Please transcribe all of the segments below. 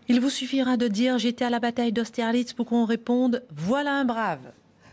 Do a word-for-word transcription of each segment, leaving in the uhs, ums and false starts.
Il vous suffira de dire « J'étais à la bataille d'Austerlitz » pour qu'on réponde « Voilà un brave ».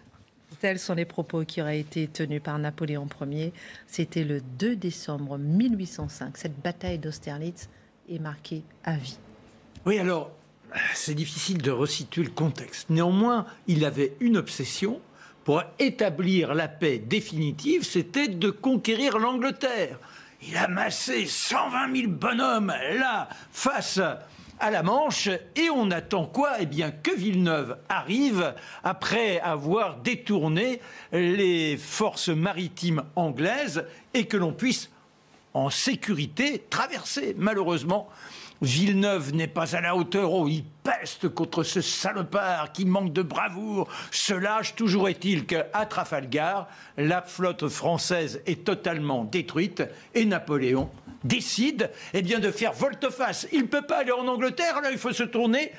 Tels sont les propos qui auraient été tenus par Napoléon Ier. C'était le deux décembre mille huit cent cinq. Cette bataille d'Austerlitz est marquée à vie. Oui, alors, c'est difficile de resituer le contexte. Néanmoins, il avait une obsession pour établir la paix définitive, c'était de conquérir l'Angleterre. Il a massé cent vingt mille bonhommes là, face à la Manche, et on attend quoi? Eh bien, que Villeneuve arrive après avoir détourné les forces maritimes anglaises et que l'on puisse, en sécurité, traverser. Malheureusement, Villeneuve n'est pas à la hauteur. Oh, il peste contre ce salopard qui manque de bravoure, se lâche. Toujours est-il qu'à Trafalgar, la flotte française est totalement détruite et Napoléon décide eh bien, de faire volte-face. Il ne peut pas aller en Angleterre, là il faut se tourner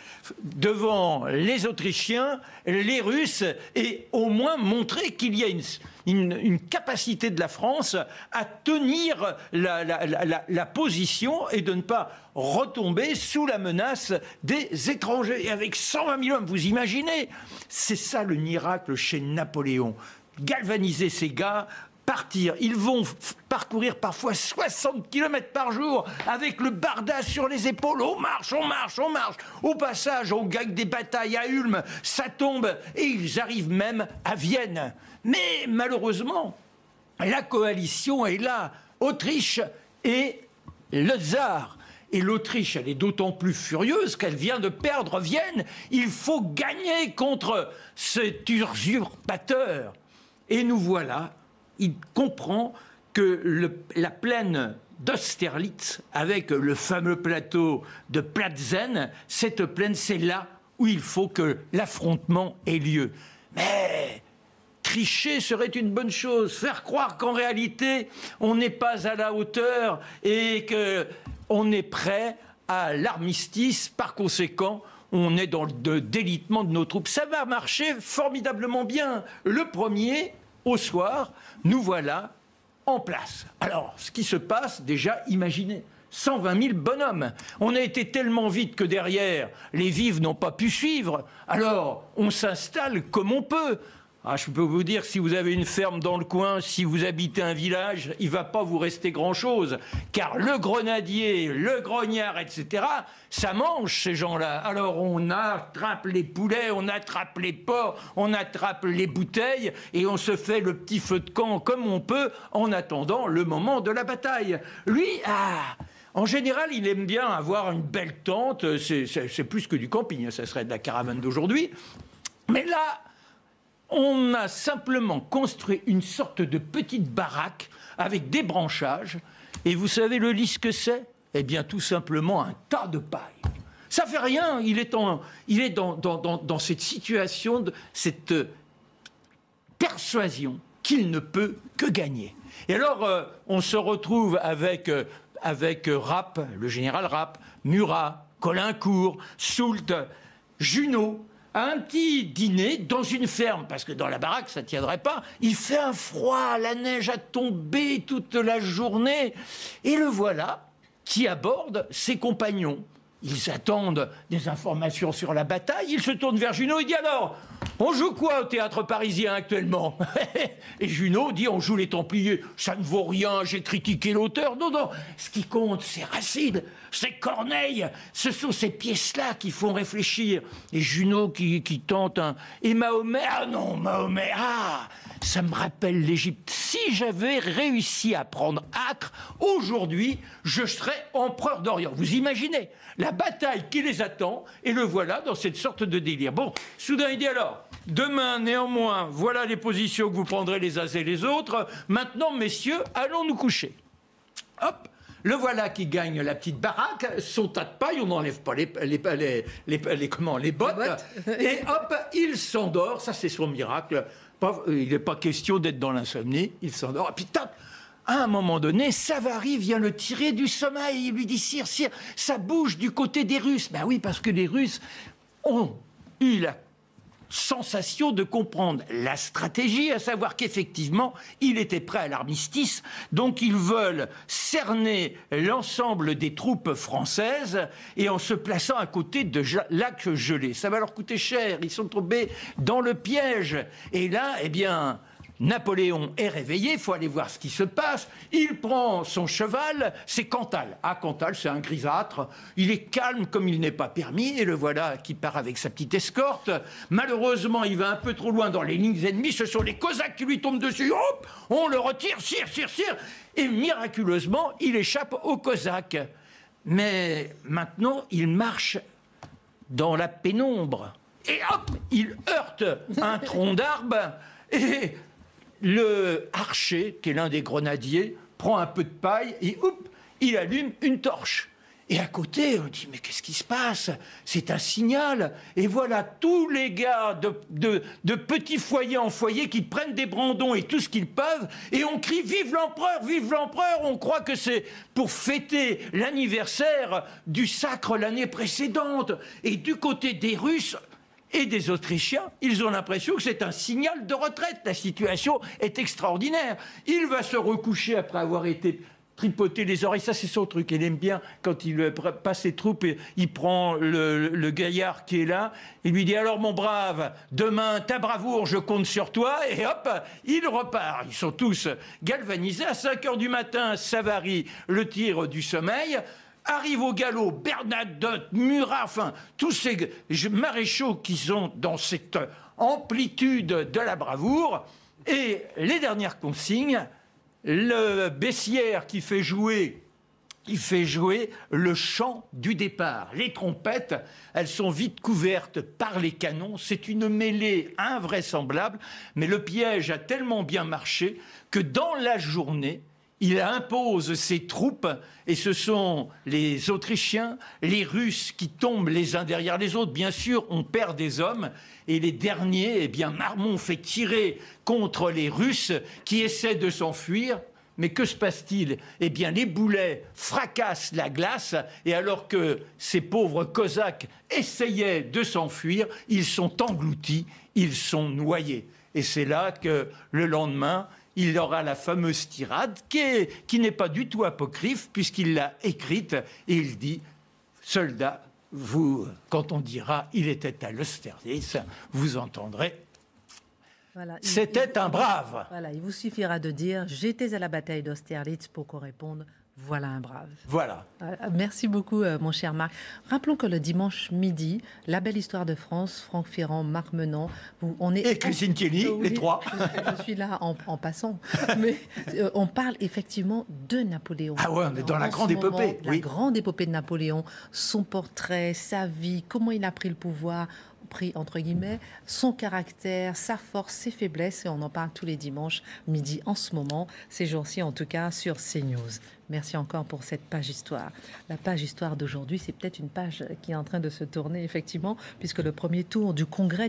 devant les Autrichiens, les Russes et au moins montrer qu'il y a une, une, une capacité de la France à tenir la, la, la, la position et de ne pas retomber sous la menace des étrangers. Et avec cent vingt mille hommes, vous imaginez, c'est ça le miracle chez Napoléon. Galvaniser ces gars, partir. Ils vont parcourir parfois soixante kilomètres par jour avec le barda sur les épaules. On marche, on marche, on marche. Au passage, on gagne des batailles à Ulm, ça tombe et ils arrivent même à Vienne. Mais malheureusement, la coalition est là. Autriche et le tsar. Et l'Autriche, elle est d'autant plus furieuse qu'elle vient de perdre Vienne. Il faut gagner contre cet usurpateur. Et nous voilà, il comprend que le, la plaine d'Austerlitz, avec le fameux plateau de Platzen, cette plaine, c'est là où il faut que l'affrontement ait lieu. Mais tricher serait une bonne chose, faire croire qu'en réalité, on n'est pas à la hauteur et qu'on est prêt à l'armistice. Par conséquent, on est dans le délitement de nos troupes. Ça va marcher formidablement bien. Le premier, au soir, nous voilà en place. Alors, ce qui se passe, déjà, imaginez, cent vingt mille bonhommes. On a été tellement vite que derrière, les vives n'ont pas pu suivre. Alors, on s'installe comme on peut. Ah, je peux vous dire, si vous avez une ferme dans le coin, si vous habitez un village, il ne va pas vous rester grand-chose. Car le grenadier, le grognard, et cetera, ça mange ces gens-là. Alors on attrape les poulets, on attrape les porcs, on attrape les bouteilles et on se fait le petit feu de camp comme on peut en attendant le moment de la bataille. Lui, ah, en général, il aime bien avoir une belle tente. C'est, c'est, c'est plus que du camping, ça serait de la caravane d'aujourd'hui. Mais là, on a simplement construit une sorte de petite baraque avec des branchages. Et vous savez le lit ce que c'est? Eh bien, tout simplement un tas de paille. Ça fait rien. Il est, en, il est dans, dans, dans, dans cette situation, de, cette persuasion qu'il ne peut que gagner. Et alors, euh, on se retrouve avec, euh, avec Rapp, le général Rapp, Murat, Caulaincourt, Soult, Junot, à un petit dîner dans une ferme, parce que dans la baraque, ça ne tiendrait pas. Il fait un froid, la neige a tombé toute la journée. Et le voilà qui aborde ses compagnons. Ils attendent des informations sur la bataille. Il se tourne vers Junot et dit alors, on joue quoi au théâtre parisien actuellement? Et Junot dit, on joue les Templiers. Ça ne vaut rien, j'ai critiqué l'auteur. Non, non, ce qui compte, c'est Racine, c'est Corneille. Ce sont ces pièces-là qui font réfléchir. Et Junot qui, qui tente un... Et Mahomet, ah non, Mahomet, ah, ça me rappelle l'Égypte. Si j'avais réussi à prendre Acre, aujourd'hui, je serais empereur d'Orient. Vous imaginez la bataille qui les attend, et le voilà dans cette sorte de délire. Bon, soudain il dit alors, demain néanmoins, voilà les positions que vous prendrez les uns et les autres. Maintenant, messieurs, allons nous coucher. Hop, le voilà qui gagne la petite baraque, son tas de paille, on n'enlève pas les, les, les, les, les, comment, les bottes, les bottes. Et hop, il s'endort, ça c'est son miracle. Il n'est pas question d'être dans l'insomnie, il s'endort, et puis tac, à un moment donné, Savary vient le tirer du sommeil. Il lui dit, sire, sire, ça bouge du côté des Russes. Ben oui, parce que les Russes ont eu la sensation de comprendre la stratégie, à savoir qu'effectivement, il était prêt à l'armistice. Donc, ils veulent cerner l'ensemble des troupes françaises et en se plaçant à côté de lacs gelés. Ça va leur coûter cher. Ils sont tombés dans le piège. Et là, eh bien... Napoléon est réveillé, il faut aller voir ce qui se passe. Il prend son cheval, c'est Cantal. Ah, Cantal, c'est un grisâtre. Il est calme comme il n'est pas permis. Et le voilà qui part avec sa petite escorte. Malheureusement, il va un peu trop loin dans les lignes ennemies. Ce sont les Cosaques qui lui tombent dessus. Hop, on le retire, tire, tire, tire. Et miraculeusement, il échappe aux Cosaques. Mais maintenant, il marche dans la pénombre. Et hop, il heurte un tronc d'arbre. Et... le archer, qui est l'un des grenadiers, prend un peu de paille et hop, il allume une torche. Et à côté, on dit, mais qu'est-ce qui se passe? C'est un signal. Et voilà tous les gars de, de, de petits foyers en foyer qui prennent des brandons et tout ce qu'ils peuvent, et on crie, vive l'empereur, vive l'empereur. On croit que c'est pour fêter l'anniversaire du sacre l'année précédente. Et du côté des Russes et des Autrichiens, ils ont l'impression que c'est un signal de retraite. La situation est extraordinaire. Il va se recoucher après avoir été tripoté les oreilles. Ça, c'est son truc. Il aime bien, quand il passe ses troupes, il prend le, le gaillard qui est là, il lui dit, alors mon brave, demain, ta bravoure, je compte sur toi, et hop, il repart. Ils sont tous galvanisés. À cinq heures du matin, Savary le tire du sommeil. Arrive au galop Bernadotte, Murat, enfin, tous ces maréchaux qui sont dans cette amplitude de la bravoure. Et les dernières consignes, le Bessières qui fait jouer, il fait jouer le chant du départ. Les trompettes, elles sont vite couvertes par les canons. C'est une mêlée invraisemblable, mais le piège a tellement bien marché que dans la journée, il impose ses troupes, et ce sont les Autrichiens, les Russes qui tombent les uns derrière les autres. Bien sûr, on perd des hommes, et les derniers, eh bien, Marmont fait tirer contre les Russes qui essaient de s'enfuir. Mais que se passe-t-il? Eh bien, les boulets fracassent la glace, et alors que ces pauvres Cosaques essayaient de s'enfuir, ils sont engloutis, ils sont noyés. Et c'est là que, le lendemain, il aura la fameuse tirade qui, est, qui n'est pas du tout apocryphe, puisqu'il l'a écrite, et il dit « Soldats, vous, quand on dira « il était à l'Austerlitz », vous entendrez voilà, « c'était un brave ». Voilà, il vous suffira de dire « j'étais à la bataille d'Austerlitz » pour qu'on réponde « voilà un brave ». Voilà. Merci beaucoup, mon cher Marc. Rappelons que le dimanche midi, La Belle Histoire de France, Franck Ferrand, Marc Menant, vous, on est... Et Christine Kelly, oui, les trois. Je, je suis là en, en passant. Mais euh, on parle effectivement de Napoléon. Ah ouais, on est dans en la grande moment, épopée. La oui. grande épopée de Napoléon, son portrait, sa vie, comment il a pris le pouvoir, pris entre guillemets, son caractère, sa force, ses faiblesses, et on en parle tous les dimanches midi en ce moment, ces jours-ci en tout cas sur CNews. Merci encore pour cette page histoire. La page histoire d'aujourd'hui, c'est peut-être une page qui est en train de se tourner effectivement, puisque le premier tour du congrès